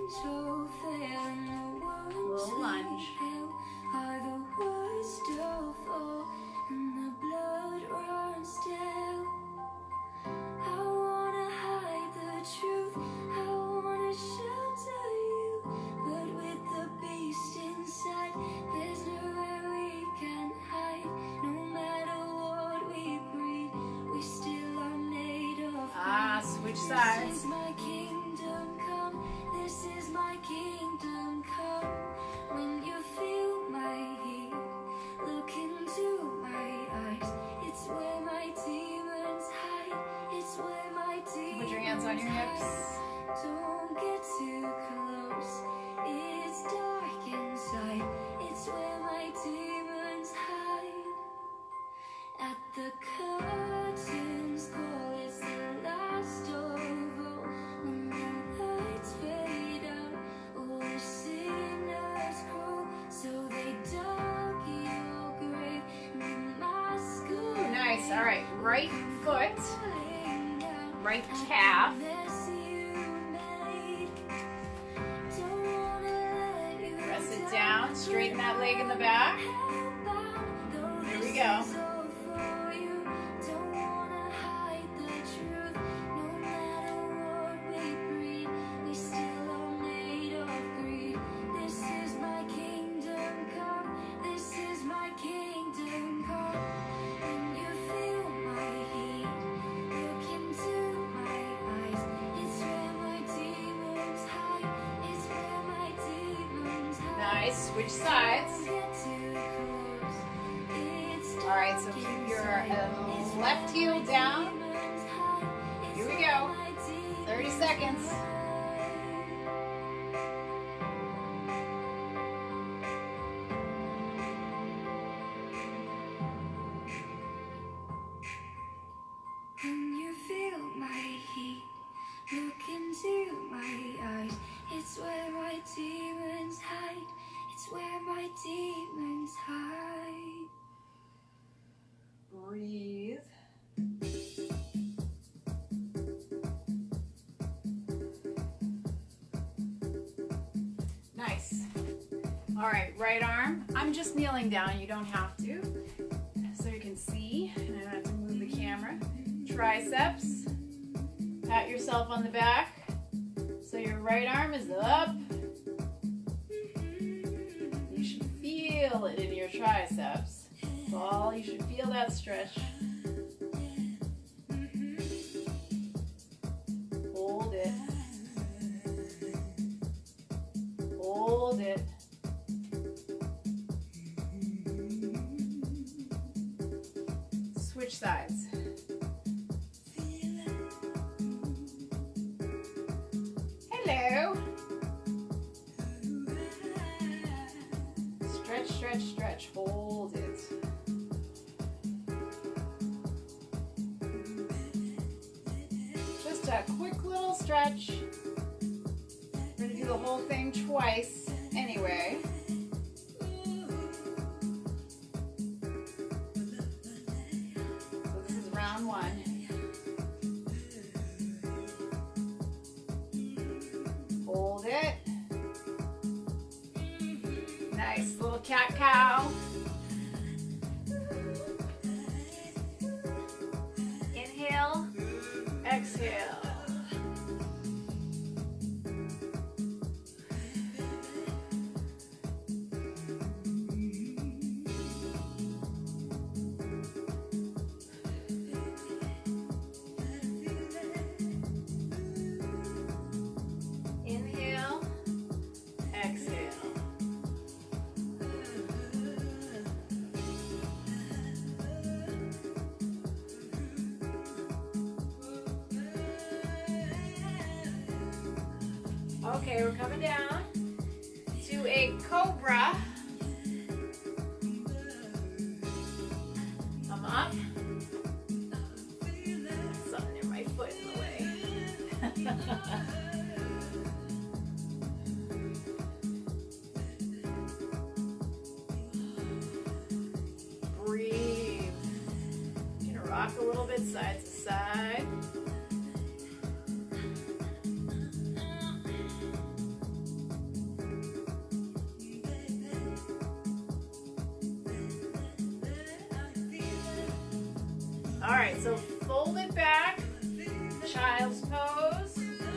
Little lunge. Switch sides. This is my kingdom come. This is my kingdom come. When you feel my heat, look into my eyes. It's where my demons hide. It's where my demons Put your hands on your hips. Don't get too close. It's dark inside. It's where my demons hide. At the curtains call, it's the last of all. When the lights fade out, all the sinners crawl. So they dug your grave, the mask of Nice. All right. Right foot, falling down. right calf. Press it down. Straighten that leg in the back. Here we go. Nice. Switch sides. All right, so keep your left heel down. Here we go. 30 seconds. When you feel my heat, look into my eyes. It's where my demons hide. It's where my demons hide. Breathe. Nice. All right, right arm. I'm just kneeling down. You don't have to. So you can see. I don't have to move the camera. Triceps. Pat yourself on the back. So your right arm is up. You should feel it in your triceps. That's all. You should feel that stretch. Hold it. Hold it. Switch sides. Hello. Stretch, stretch, stretch. Hold it. Just a quick little stretch. We're going to do the whole thing twice anyway. So this is round one. Hold it. Nice little cat-cow. Inhale, exhale. Inhale, exhale. Okay, we're coming down to a cobra. Come up. Something near my foot in the way. Breathe. You're gonna rock a little bit side to side. All right, so fold it back, child's pose.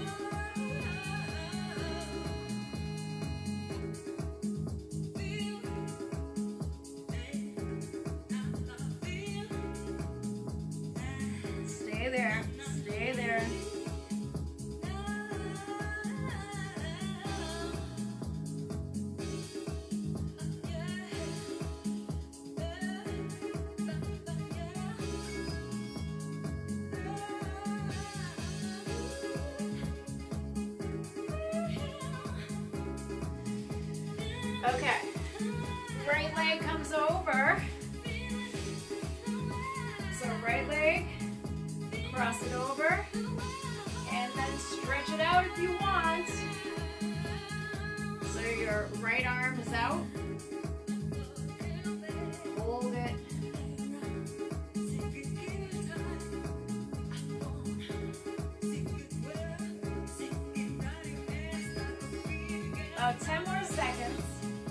Stay there, stay there. Okay, right leg comes over. So right leg, cross it over, and then stretch it out if you want. So your right arm is out. Hold it. About 10 more seconds.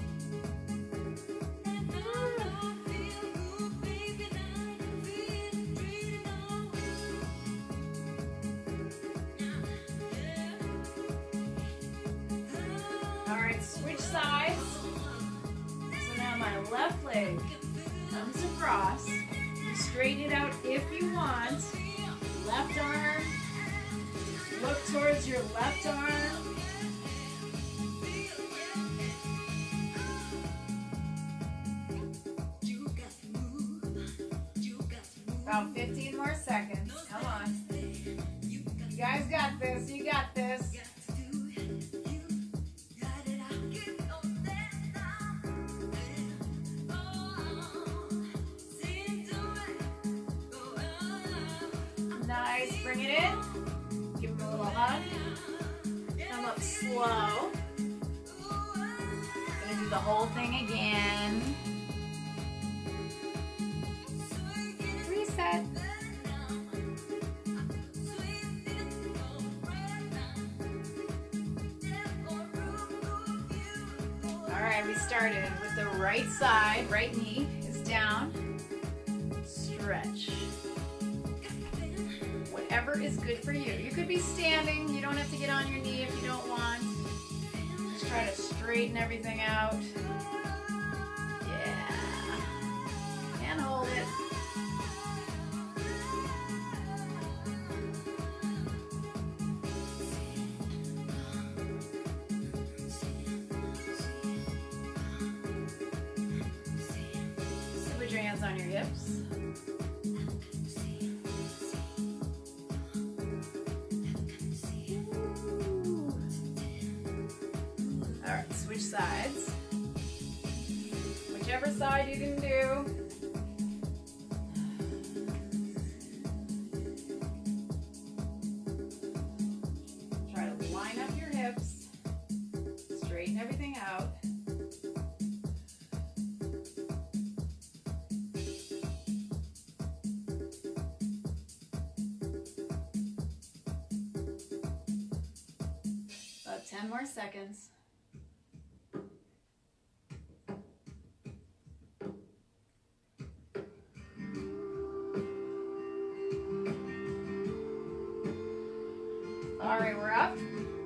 Switch sides. So now my left leg comes across. You straighten it out if you want. Left arm. Look towards your left arm. About 15 more seconds. Come on. You guys got this. You got this. Nice, bring it in, give him a little hug, come up slow, gonna do the whole thing again, reset, alright, we started with the right side, right knee is down, stretch. Whatever is good for you. You could be standing. You don't have to get on your knee if you don't want. Just try to straighten everything out. Yeah. And hold it. So put your hands on your hips. Switch sides. Whichever side you can do. Try to line up your hips. Straighten everything out. About 10 more seconds. All right, we're up.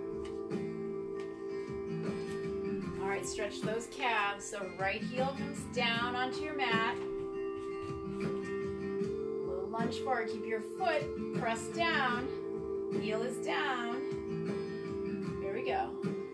All right, stretch those calves. So right heel comes down onto your mat. Little lunge forward. Keep your foot pressed down. Heel is down. Here we go.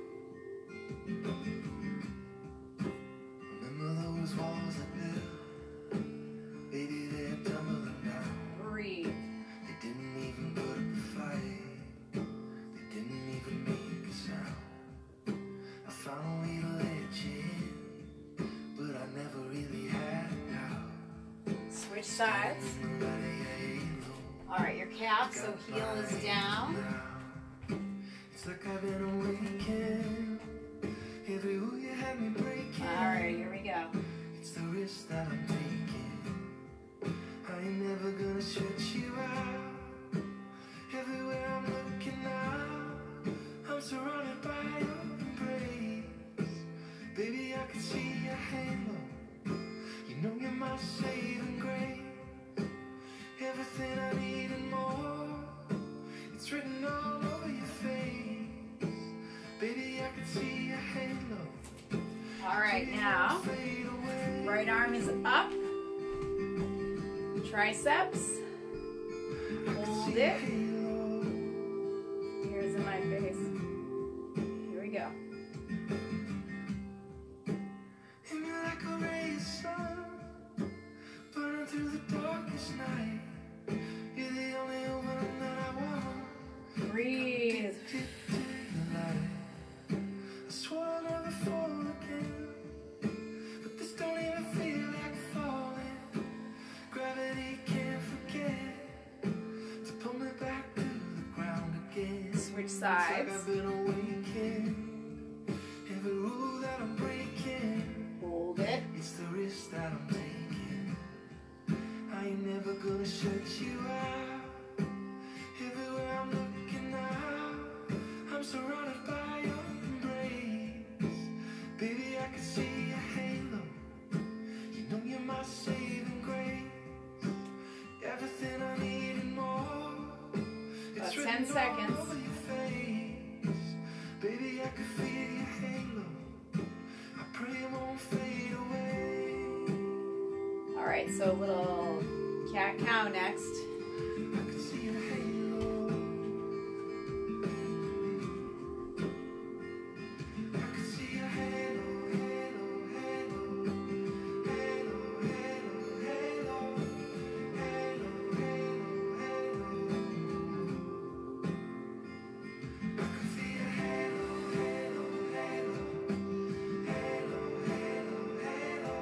Remember those walls that built? Baby, they're tumbling down. Breathe. They didn't even put up a fight. They didn't even make a sound. I found a way to let you in, but I never really had a doubt. Switch sides. All right, your calf, so heel is down. It's like I've been awakened. Every ooh you had me breaking. All right, here we go. It's the risk that I'm taking. I ain't never gonna shut you out. Everywhere I'm looking out, I'm surrounded by your embrace. Baby, I can see your halo. You know you're my saving grace. Everything see a halo. All right, now, Fade away. right arm is up. Triceps. Hold it. Ears in my face. Here we go. Hit me like a ray of sun, burning through the darkest night. You're the only one that I want. Breathe. To the light. I swore I'll never fall again, but this don't even feel like falling. Gravity can't forget to pull me back to the ground again. Switch It's like sides. I've been awakened. Every rule that I'm breaking, Hold it. it's the risk that I'm taking. I ain't never gonna shut you out. Everywhere I'm looking now, I'm surrounded by your embrace. Baby, I can see a halo. You know you're my saving grace. Everything I need and more. About 10 written all seconds. over your face. Baby, I can feel your halo. I pray it won't fade away. All right, so a little cat cow next. I can see your halo. I can see your halo, halo, halo, halo, halo, halo, halo, halo, halo. I can feel your halo, halo, halo, halo, halo, halo,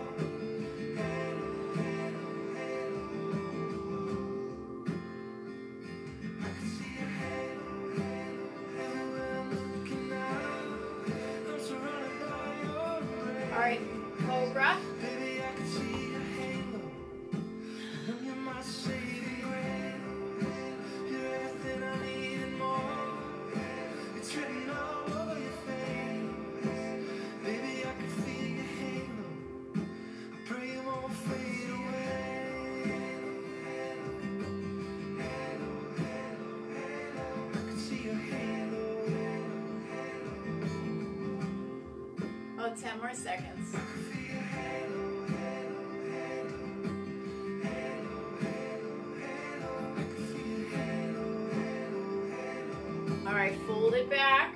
I can see your halo, halo, everywhere I'm looking now. I'm surrounded by your embrace. All right, cobra. Baby, I can see your halo. I know you're my saving grace. You're everything I need and more. It's written all over your face. Baby, I can feel your halo. I pray it won't fade away. Halo, halo, halo. I can see your halo. Oh, 10 more seconds. I can feel your halo, halo, halo, halo, halo, halo. I can feel your halo, halo, halo. All right, fold it back.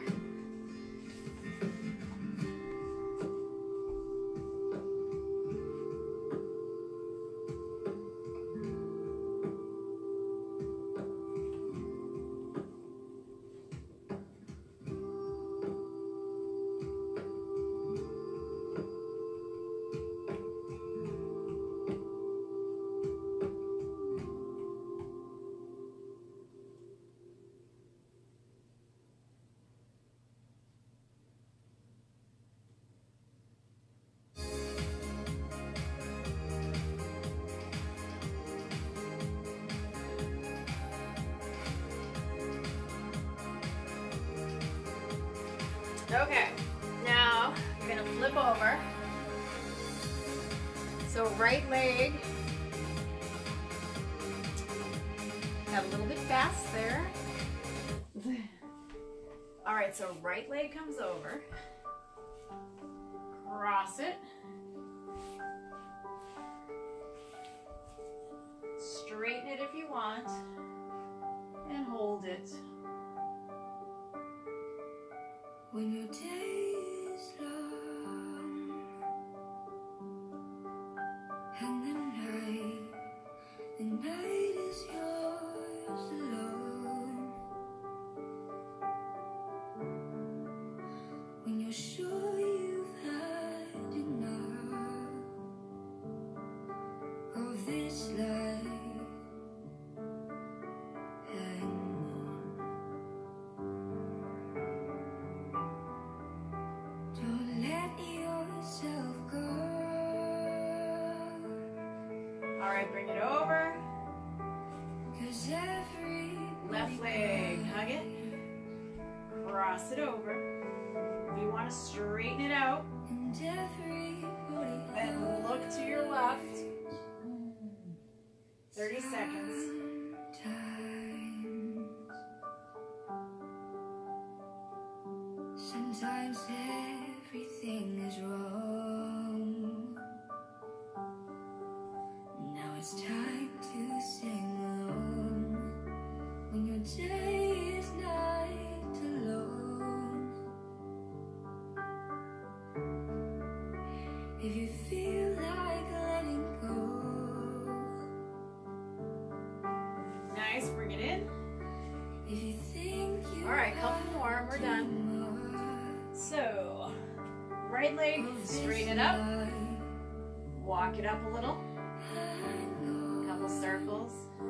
Okay, now you're gonna flip over. So right leg, got a little bit fast there. All right, so right leg comes over, cross it, straighten it if you want, and hold it. When your day is long and the night is yours alone. When you're sure you've had enough of this life, hang on. Don't let yourself go. All right, bring it over. 'Cause every Left leg, hug it. Cross it over. If you want to straighten it out, and everybody then look to your left. 30 seconds. Sometimes Sometimes everything is wrong. Now it's time to sing along when your day is night alone. If you feel like letting go, nice, bring it in. if you think you All right, couple more and we're done. So, right leg, straighten it up. Walk it up a little. Couple circles.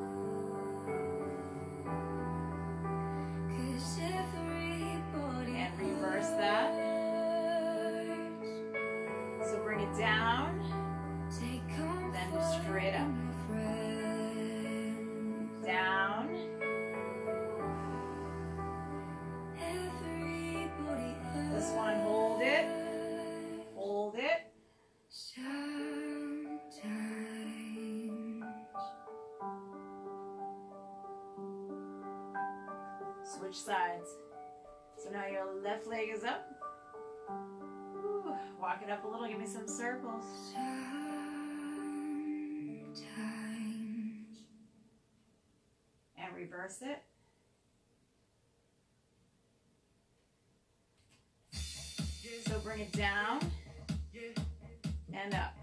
And reverse that. So bring it down, then straight up. Down. This one, hold it. Hold it. Switch sides. So now your left leg is up. Ooh, walk it up a little, give me some circles. And reverse it. So bring it down and up.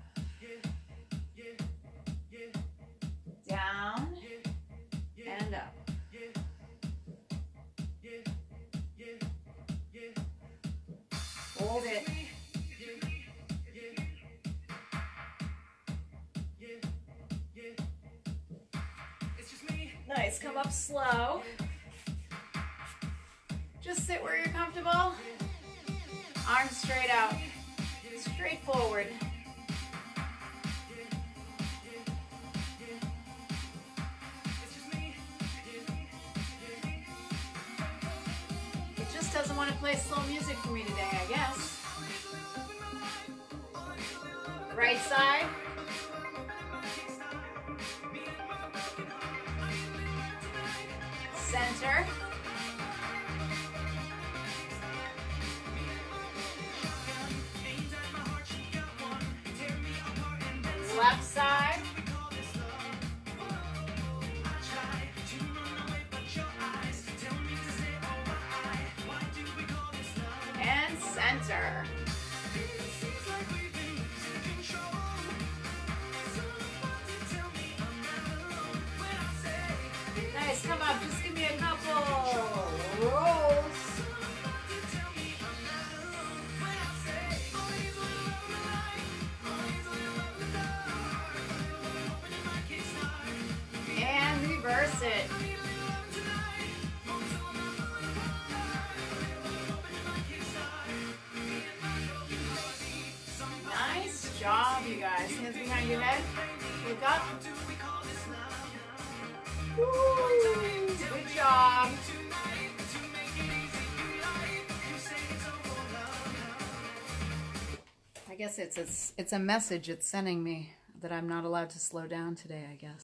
Down and up. Hold it. Nice, come up slow. Just sit where you're comfortable. Arms straight out, straight forward. It just doesn't want to play slow music for me today, I guess. Right side. Center. Left side. And center. Nice, come up, just give me a couple rolls. And reverse it. Nice job, you guys. Hands behind your head. Look up. Woo, good job. I guess it's a message it's sending me that I'm not allowed to slow down today, I guess.